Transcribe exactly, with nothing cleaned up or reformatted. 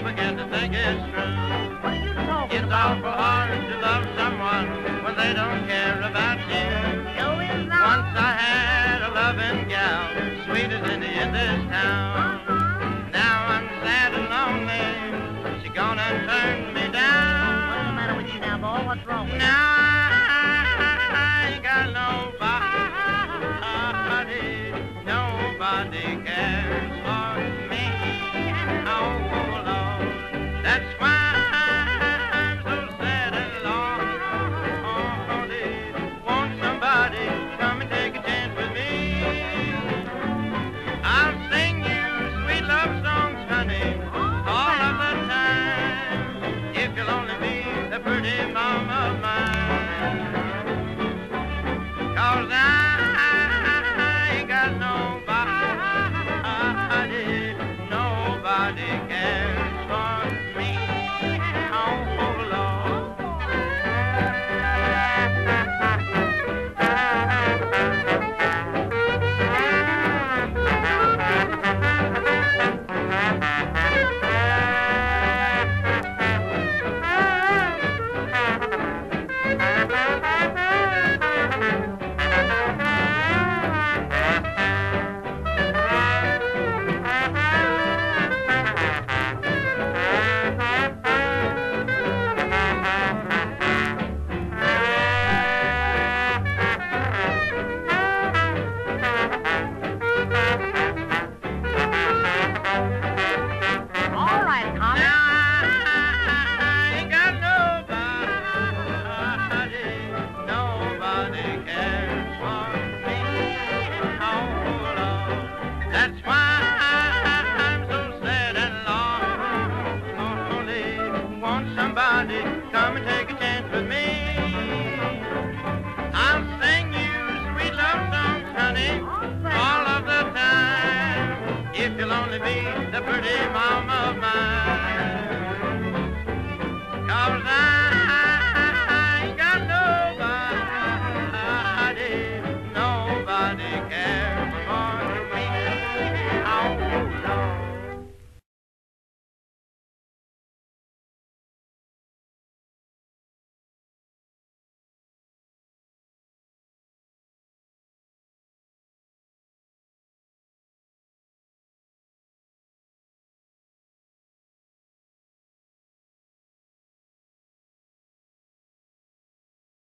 begin to think it's true. What are you talking It's about? awful hard to love someone when they don't care about you. No, it's not. Once I had a loving gal, sweet as any in this town. Now I'm sad and lonely, she gone and turned me down. What's the matter with you now, boy? What's wrong with you? Now I ain't got nobody, nobody cares for me. Oh, Lord, that's why I'm so sad and lonely. Won't somebody come and take a chance with me? I'll sing you sweet love songs, honey, all of the time, if you'll only be the pretty mama of mine. 'Cause I ain't got nobody, nobody cares for me. Oh, Lord. All right, Tommy. Now I ain't got nobody, nobody cares for me. Oh, Lord, that's why I'm so sad and lonely. Won't somebody come and take a chance with me? I'll sing you sweet love songs, honey, all of the time, if you'll only be the pretty mama of mine.